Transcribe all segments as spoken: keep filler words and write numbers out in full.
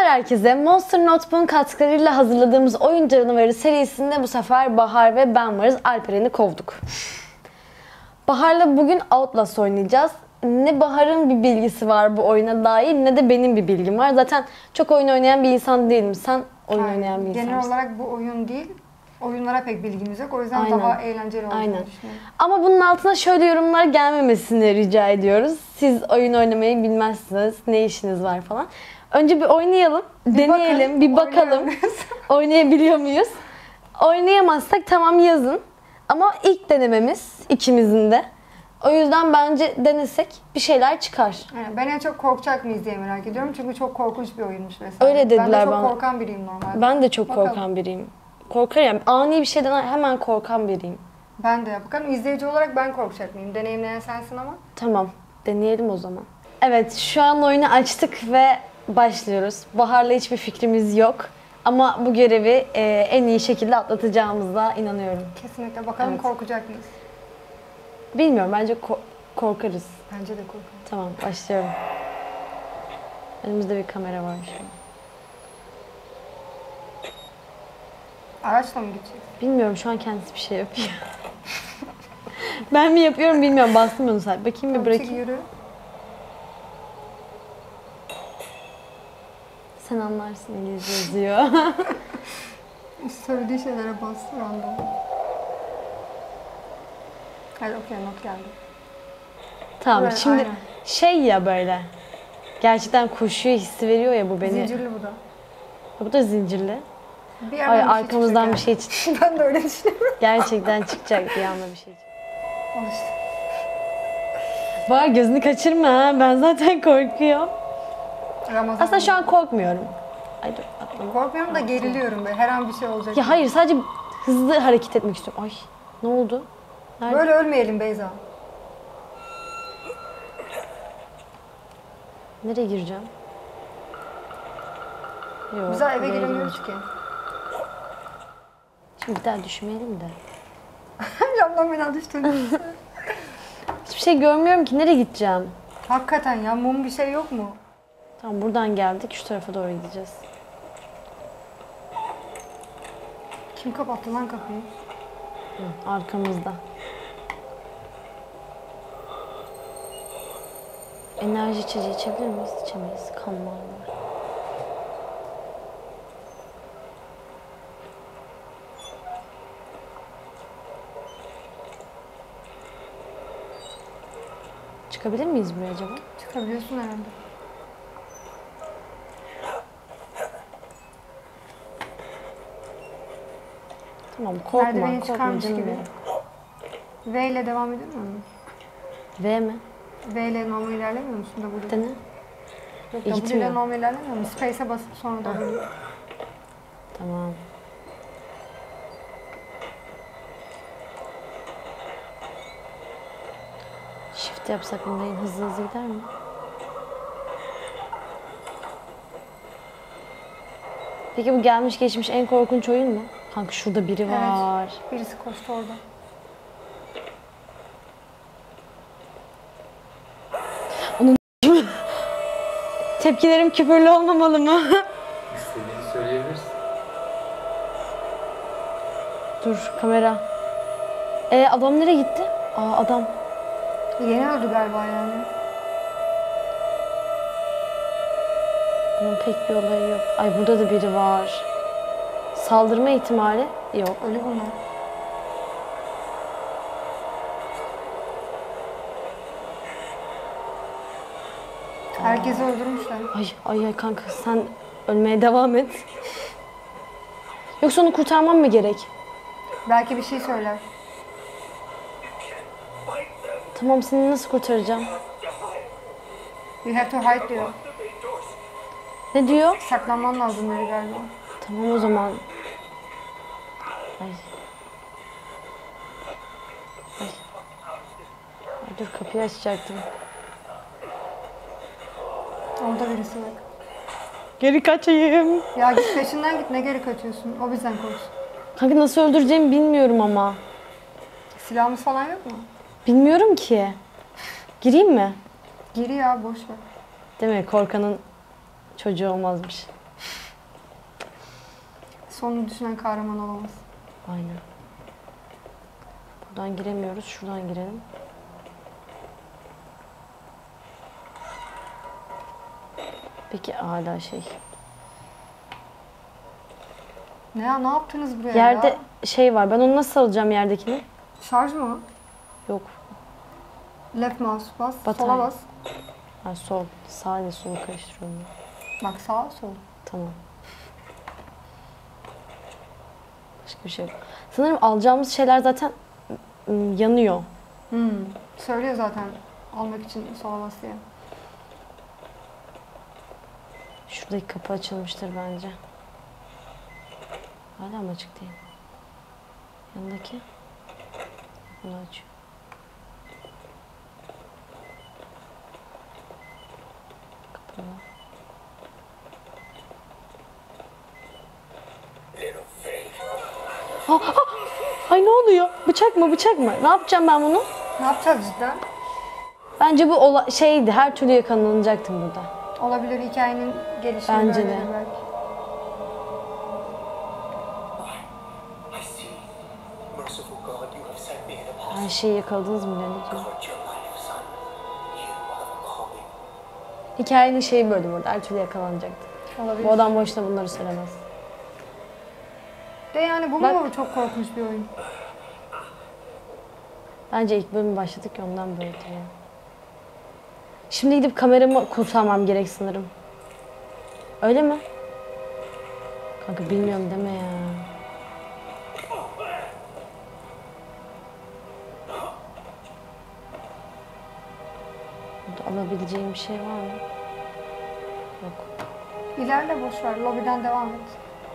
herkese. Monster Notebook'un katkılarıyla hazırladığımız Oyun Canavarı serisinde bu sefer Bahar ve ben varız. Alperen'i kovduk. Bahar'la bugün Outlast oynayacağız. Ne Bahar'ın bir bilgisi var bu oyuna dair ne de benim bir bilgim var. Zaten çok oyun oynayan bir insan değilim. Sen oyun Aynen. oynayan bir insansın. Genel olarak bu oyun değil, oyunlara pek bilgimiz yok. O yüzden Aynen. daha eğlenceli olduğunu Aynen. düşünüyorum. Ama bunun altına şöyle yorumlar gelmemesini rica ediyoruz. Siz oyun oynamayı bilmezsiniz, ne işiniz var falan. Önce bir oynayalım, Bir deneyelim, bakalım, bir bakalım oynayabiliyor muyuz? Oynayamazsak tamam yazın. Ama ilk denememiz ikimizin de. O yüzden bence denesek bir şeyler çıkar. Yani ben en çok korkacak mıyız diye merak ediyorum. Çünkü çok korkunç bir oyunmuş vesaire. Öyle dediler ben de çok bana. korkan biriyim normalde. Ben de çok Bakalım. korkan biriyim. Korkarım. Ani bir şeyden hemen korkan biriyim. Ben de ya. Bakalım izleyici olarak ben korkacak mıyım? Deneyimleyen sensin ama. Tamam. Deneyelim o zaman. Evet, şu an oyunu açtık ve başlıyoruz. Bahar'la hiçbir fikrimiz yok. Ama bu görevi e, en iyi şekilde atlatacağımıza inanıyorum. Kesinlikle. Bakalım Evet. korkacak mıyız? Bilmiyorum, bence ko- korkarız. Bence de korkarım. Tamam, başlıyorum. Önümüzde bir kamera var şu an. Araçla mı gideceğiz? Bilmiyorum, şu an kendisi bir şey yapıyor. Ben mi yapıyorum bilmiyorum, bastım onu sadece. Bakayım bir Bırak. bırakayım. Yürü. Sen anlarsın İngilizce yazıyor. Söylediği şeylere bastı random. Hadi okey, not geldi. Tamam, Evet, şimdi aynen. şey ya böyle. Gerçekten koşuyor hissi veriyor ya bu beni. Zincirli bu da. Bu da zincirli. Bir Ay yerden bir arkamızdan şey bir şey çıktı. çıkacak yani. Ben de öyle düşünüyorum. Gerçekten çıkacak bir anda bir şey. Al işte. Var gözünü kaçırma ha. Ben zaten korkuyorum. Ramazan. Aslında şu an korkmuyorum. Ay dur atlama. Korkmuyorum da geriliyorum böyle. Her an bir şey olacak. Ya hayır, sadece hızlı hareket etmek istiyorum. Ay ne oldu? Nerede? Böyle ölmeyelim Beyza. Nereye gireceğim? Yok. Biz daha eve buraya giremiyoruz girmeyeceğim. ki. Şimdi bir daha düşmeyelim de. Camdan beni düştün. Hiçbir şey görmüyorum ki. Nereye gideceğim? Hakikaten ya, mum bir şey yok mu? Tamam, buradan geldik. Şu tarafa doğru gideceğiz. Kim kapattı lan kapıyı? Hı, arkamızda. Enerji içeceği içebilir miyiz? İçemeyiz. Kanlar var. Çıkabilir miyiz buraya acaba? Çıkabiliyorsun herhalde. Tamam, korkma, Merdiveni korkma çıkarmış canım gibi. benim. V ile devam ediyor mu? V mi? V ile normal ilerlemiyor musun W? Dene. Yok, İyi W gitmiyor. ile normal ilerlemiyor musun? Space'e basıp sonra W. Tamam. Shift yapsak bunda en hızlı hızlı gider mi? Peki bu gelmiş geçmiş en korkunç oyun mu? Kanka şurada biri var. Evet. Birisi koştu orada. Tepkilerim küfürlü olmamalı mı? İstediğini söyleyebilirsin. Dur kamera. Ee, adam nereye gitti? Aa adam. Yeni öldü galiba yani. Bunun pek bir olayı yok. Ay burada da biri var. Saldırma ihtimali yok. Ölü bunlar. Herkesi öldürmüşler. Ay ay ay kanka sen ölmeye devam et. Yoksa onu kurtarmam mı gerek? Belki bir şey söyler. Tamam, seni nasıl kurtaracağım? You have to hide diyor. Ne diyor? Saklanman lazım dedi galiba. Tamam o zaman. Ay. Ay. Ay dur, kapıyı açacaktım. Orada birisi bak. Geri kaçayım. Ya git peşinden git, ne geri kaçıyorsun? O bizden korksun. Kanka nasıl öldüreceğimi bilmiyorum ama. Silahımız falan yok mu? Bilmiyorum ki. Gireyim mi? Geri ya, boş ver. Değil mi? Korkanın çocuğu olmazmış. sonunu düşünen kahraman olamaz. Aynen. Buradan giremiyoruz. Şuradan girelim. Peki hala şey. Ne ya, ne yaptınız buraya Yerde ya? şey var. Ben onu nasıl alacağım yerdekini? Şarj mı? Yok. Left mouse bas, Batarya. sola bas. Ha, sol. Sağ ile solu karıştırıyorum. ben. Bak sağa, sol. Tamam. Başka bir şey yok. Sanırım alacağımız şeyler zaten ım, yanıyor. Hmm. Söylüyor zaten almak için sola bas diye. Şuradaki kapı açılmıştır bence. Hala mı açık değil? Yanındaki. Bunu açıyor. Kapalı. Ah, ah! Ay ne oluyor? Bıçak mı bıçak mı? Ne yapacağım ben bunu? Ne yapacağız cidden? Bence bu ola- şeydi. Her türlü yakalanacaktım burada. Olabilir, hikayenin gelişimi Bence böyledir de. belki. I see. Merciful God, you have sent me an apostle. Her şeyi yakaladınız mı Leyla? Guard your life, son. You have a calling. Hikayenin şeyi böyle burada. Her türlü yakalanacaktı. Olabilir. Bu adam boşuna bunları söylemez. De yani bu Bak. mu çok korkunç bir oyun? Bence ilk bölüm başladık ya ondan böyledir ya. Şimdi gidip kameramı kurtarmam gerek sanırım. Öyle mi? Kanka bilmiyorum deme ya. Burada alabileceğim bir şey var mı? Yok. İlerle boş ver, lobiden devam et.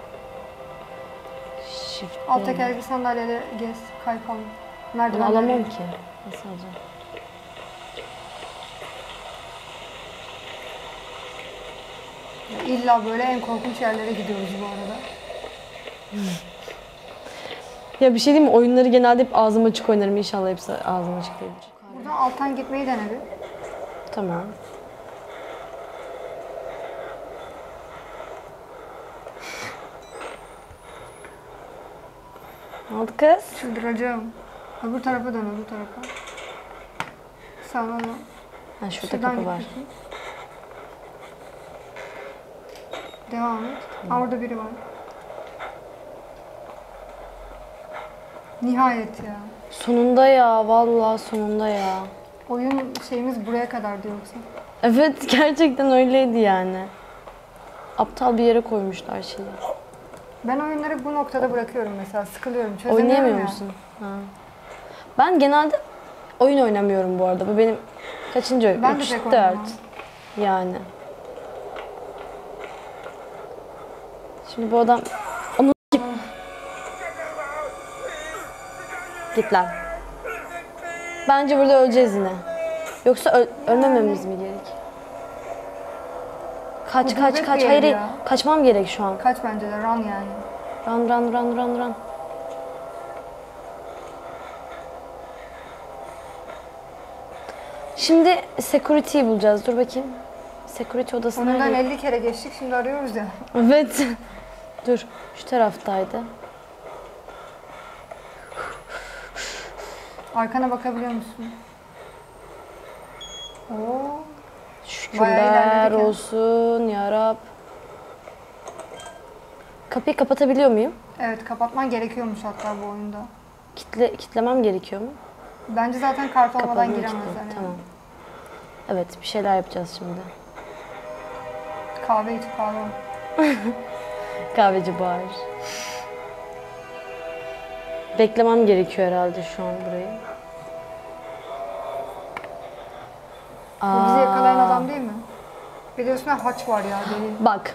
Shift. Alt değil. tekerlekli sandalyeyle gez, kay falan. Bunu Merdivenlerle alamam gez. ki. Nasıl alacağım? İlla böyle en korkunç yerlere gidiyoruz bu arada. Ya bir şey diyeyim mi? Oyunları genelde hep ağzım açık oynarım. İnşallah hepsi ağzım açık değildir. Buradan alttan gitmeyi dene bir. Tamam. Ne oldu kız? Çıldıracağım. Öbür tarafa dön, öbür tarafa. Sağına dön. Ha şurada Şuradan kapı git var. bakayım. Devam et. Ha, orada biri var. Nihayet ya. Sonunda ya. Vallahi sonunda ya. Oyun şeyimiz buraya kadardı yoksa. Evet gerçekten öyleydi yani. Aptal bir yere koymuşlar şeyi. Ben oyunları bu noktada bırakıyorum mesela. Sıkılıyorum, çözemiyorum Oynayamıyor ya. musun? Ha. Ben genelde oyun oynamıyorum bu arada. Bu benim kaçıncı oyun? Ben de üç, pek dört. oynamam. Yani. Şimdi bu adam... Onu git. Git lan. Bence burada öleceğiz yine. Yoksa öl ölmememiz mi gerek? Kaç Bu kaç gurbet kaç. bir Hayır ev hayır. ya. Kaçmam gerek şu an. Kaç bence de, run yani. Run run run run run. Şimdi security'yi bulacağız. Dur bakayım. Security odası Onundan nerede? elli kere geçtik, şimdi arıyoruz ya. Evet. Dur. Şu taraftaydı. Arkana bakabiliyor musun? Oo. Bayağı Şükürler ilerledik ya. olsun ya Rab. Kapıyı kapatabiliyor muyum? Evet, kapatman gerekiyormuş hatta bu oyunda. Kitle, kitlemem gerekiyor mu? Bence zaten kart olmadan Kapalı giremezler kitle. yani. Tamam. Evet bir şeyler yapacağız şimdi. Kahve iç, kahve. Kahveci bağır. Beklemem gerekiyor herhalde şu an burayı. Bu bizi yakalayan Aa, adam değil mi? Bir de üstüne haç var ya, deli. Bak.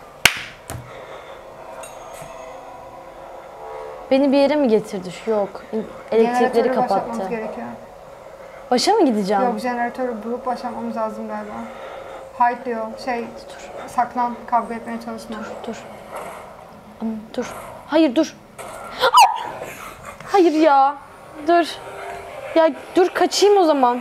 Beni bir yere mi getirdi? Şu yok. Elektrikleri Jeneratörü başlatmamız kapattı. gerekiyor. Başa mı gideceğim? Yok, jeneratörü bulup başlatmamız lazım galiba. Hide diyor, şey, saklan, kavga etmeye çalışma. Dur. Ama dur. Hayır dur. Hayır ya. Dur. Ya dur kaçayım o zaman.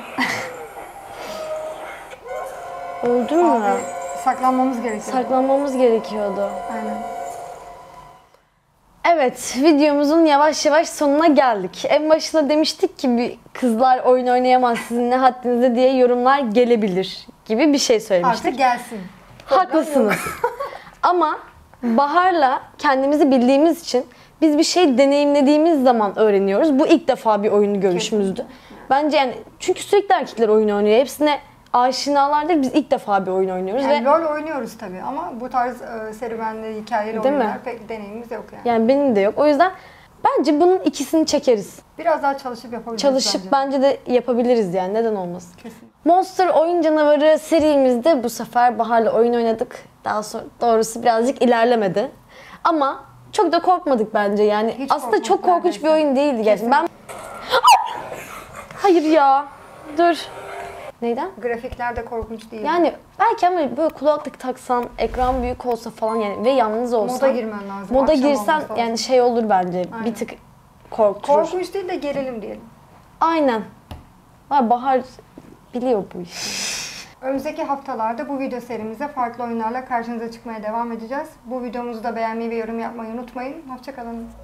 Öldün mü? Abi, saklanmamız gerekiyor. Saklanmamız gerekiyordu. Aynen. Evet, videomuzun yavaş yavaş sonuna geldik. En başında demiştik ki bir kızlar oyun oynayamaz sizin ne haddinize diye yorumlar gelebilir gibi bir şey söylemiştik. Artık gelsin. Haklısınız. Ama Bahar'la kendimizi bildiğimiz için biz bir şey deneyimlediğimiz zaman öğreniyoruz. Bu ilk defa bir oyunu görüşümüzdü. Bence yani çünkü sürekli erkekler oyun oynuyor. Hepsine aşinalar değil, biz ilk defa bir oyun oynuyoruz Yani ve rol oynuyoruz tabii ama bu tarz e, serüvenli, hikayeli Değil mi? oyunlar pek deneyimimiz yok yani. yani benim de yok. O yüzden bence bunun ikisini çekeriz. Biraz daha çalışıp yapabiliriz Çalışıp bence. bence de yapabiliriz yani. Neden olmasın? Kesin. Monster Oyun Canavarı serimizde bu sefer Bahar'la oyun oynadık. Daha sonra doğrusu birazcık ilerlemedi. Ama çok da korkmadık bence yani. Hiç Aslında korkmadık çok korkunç neredeyse. bir oyun değildi gerçekten. Ben... Hayır ya. Dur. Neyden? Grafikler de korkunç değil. Yani belki ama böyle kulaklık taksan, ekran büyük olsa falan yani ve yalnız olsan. Moda girmen lazım. Moda akşam girsen olması lazım. yani şey olur bence. Aynen. Bir tık korkutur. Korkunç değil de gerilim diyelim. Aynen. Var Bahar biliyor bu işi. Önümüzdeki haftalarda bu video serimize farklı oyunlarla karşınıza çıkmaya devam edeceğiz. Bu videomuzu da beğenmeyi ve yorum yapmayı unutmayın. Hoşça kalın.